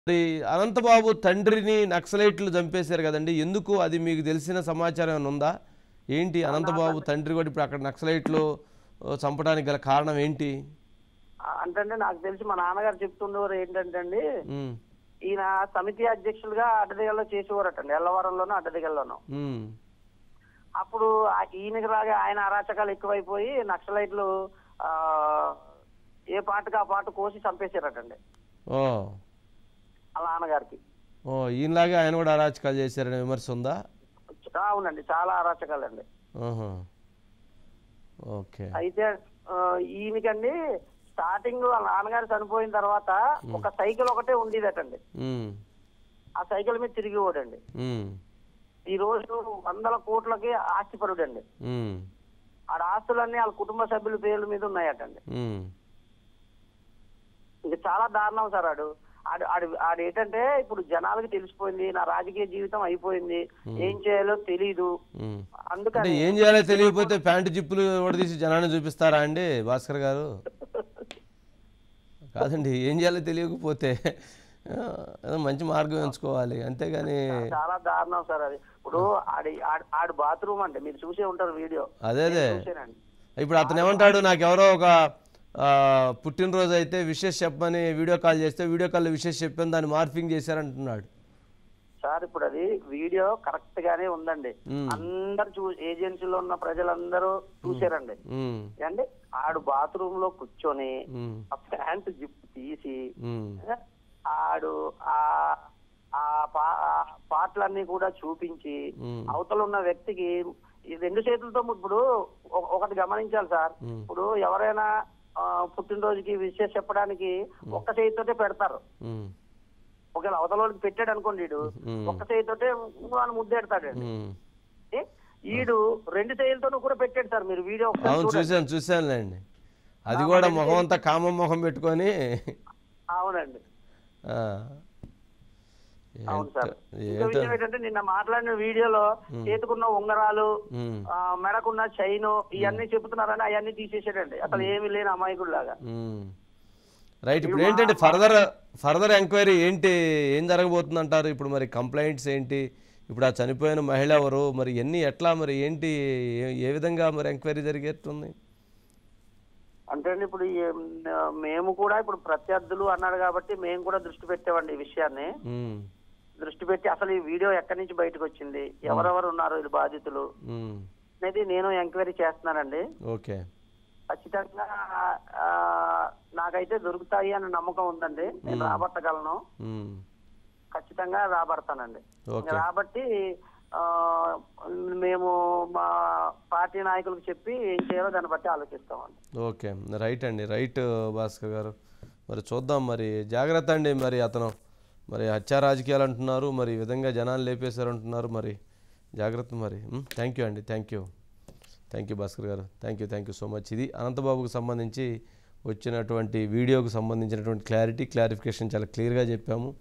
మరి అనంతబాబు తండ్రిని నక్సలైట్లు చంపేశారు కదండి. ఎందుకు అది మీకు తెలిసిన సమాచారం ఏమైనా ఉందా? ఏంటి అనంతబాబు తండ్రి కూడా ఇప్పుడు అక్కడ నక్సలైట్లు చంపడానికి గల కారణం ఏంటి? అంటే నాకు తెలిసి మా నాన్నగారు చెప్తుండేవారు ఏంటంటే అండి, ఈయన సమితి అధ్యక్షులుగా అడ్డదిగల్లో చేసేవారటండి, ఎల్లవరంలోనూ అడ్డదిగల్లోనూ. అప్పుడు ఈయనకి లాగా ఆయన అరాచకాలు ఎక్కువైపోయి నక్సలైట్లు ఏ పాటకు ఆ పాట కోసి చంపేశారటండి వాళ్ళ నాన్నగారికి. ఈయనలాగా ఆయన కూడా అరాచకాలు చేశారనే విమర్శ ఉందా? అవునండి, చాలా అరాచకాలండి. అయితే ఈయనకండి స్టార్టింగ్ వాళ్ళ నాన్నగారు చనిపోయిన తర్వాత ఒక సైకిల్ ఒకటే ఉండేదటండి. ఆ సైకిల్ మీద తిరిగిపోడండి. ఈ రోజు 100 కోట్లకి ఆస్తిపరుడండి. ఆడ ఆస్తులన్నీ వాళ్ళ కుటుంబ సభ్యుల పేర్ల మీద ఉన్నాయటండి. ఇది చాలా దారుణం సార్. ఆడు ఏంటంటే ఇప్పుడు జనాలకి తెలిసిపోయింది, నా రాజకీయ జీవితం అయిపోయింది, ఏం చేయాలో తెలీదు. అందుకని ఏం చేయాలో తెలియకపోతే ప్యాంటు జిప్పులు తీసి జనాన్ని చూపిస్తారా అండి భాస్కర్ గారు? కాదండి, ఏం చేయాలో తెలియకపోతే మంచి మార్గం ఎంచుకోవాలి, అంతేగాని. చాలా దారుణం సార్ అది. ఇప్పుడు ఆడి బాత్రూమ్ అంటే మీరు చూసే ఉంటారు వీడియో. అదే ఇప్పుడు అతను ఏమంటాడు, నాకెవరో ఒక పుట్టినరోజు అయితే విషెస్ చెప్పమని వీడియో కాల్ చేస్తే వీడియో కాల్ విషెస్ చెప్పని దాన్ని మార్ఫింగ్ చేశారంటున్నాడు సార్. ఇప్పుడు అది వీడియో కరెక్ట్ గానే ఉందండి, అందరు ఏజెన్సీలో ఉన్న ప్రజలందరూ చూసారండి. అంటే ఆడు బాత్రూమ్ లో కూర్చొని ఆ ప్యాంట్ జిప్ తీసి ఆడు ఆ పాటలన్నీ కూడా చూపించి అవతల ఉన్న వ్యక్తికి ఈ 2 చేతులతో. ఇప్పుడు ఒకటి గమనించాలి సార్, ఇప్పుడు ఎవరైనా పుట్టినరోజుకి విషయం చెప్పడానికి ఒక్క చేతితోటే పెడతారు. ఒకవేళ అవతల వాళ్ళకి పెట్టాడు అనుకోండి, ఒక్క చేతితోటే ముద్దెడతాడండి. ఈడు 2 చేతులతో కూడా పెట్టాడు సార్. మీరు వీడియో చూసానులేండి. అది కూడా మొహం అంతా కామ మొహం పెట్టుకొని. అవునండి, అవును సార్. ఇంకో విషయం ఏంటంటే నిన్న మాట్లాడిన వీడియోలో చేతుకున్న ఉంగరాలు, మెడకున్న చైన్ ఇవన్నీ చెబుతున్నారని అవన్నీ తీసేసాడండి. అసలు ఏమి లేని అమాయకుడు లాగా. రైట్. ఇప్పుడు ఏంటంటే ఫర్దర్ ఎంక్వైరీ ఏంటి, ఏం జరగబోతుంది అంటారు? ఇప్పుడు మరి కంప్లైంట్స్ ఏంటి? ఇప్పుడు ఆ చనిపోయిన మహిళ ఎవరు, మరి ఎన్ని ఎట్లా, మరి ఏంటి, ఏ విధంగా మరి ఎంక్వైరీ జరిగేస్తుంది? అంటే ఇప్పుడు మేము కూడా ఇప్పుడు ప్రత్యర్థులు అన్నాడు కాబట్టి మేము కూడా దృష్టి పెట్టామండి ఈ విషయాన్ని. దృష్టి పెట్టి అసలు ఈ వీడియో ఎక్కడి నుంచి బయటకు వచ్చింది, ఎవరెవరు ఉన్నారు ఇది బాధితులు అనేది నేను ఎంక్వైరీ చేస్తున్నానండి. ఖచ్చితంగా నాకైతే దొరుకుతాయి అనే నమ్మకం ఉందండి. నేను రాబట్టగలను, ఖచ్చితంగా రాబడతానండి. రాబట్టి మేము మా పార్టీ నాయకులకు చెప్పి ఏం చేయాలో దాన్ని బట్టి ఆలోచిస్తామండి. ఓకే, రైట్ అండి, రైట్ భాస్కర్ గారు. మరి చూద్దాం, మరి జాగ్రత్త అండి. మరి అతను మరి హత్యా రాజకీయాలు అంటున్నారు, మరి ఈ విధంగా జనాలు లేపేశారు అంటున్నారు, మరి జాగ్రత్త. మరి థ్యాంక్ యూ అండి, thank you Bhaskar garu, thank you so much. ఇది అనంతబాబుకు సంబంధించి వచ్చినటువంటి వీడియోకు సంబంధించినటువంటి క్లారిఫికేషన్ చాలా క్లియర్గా చెప్పాము.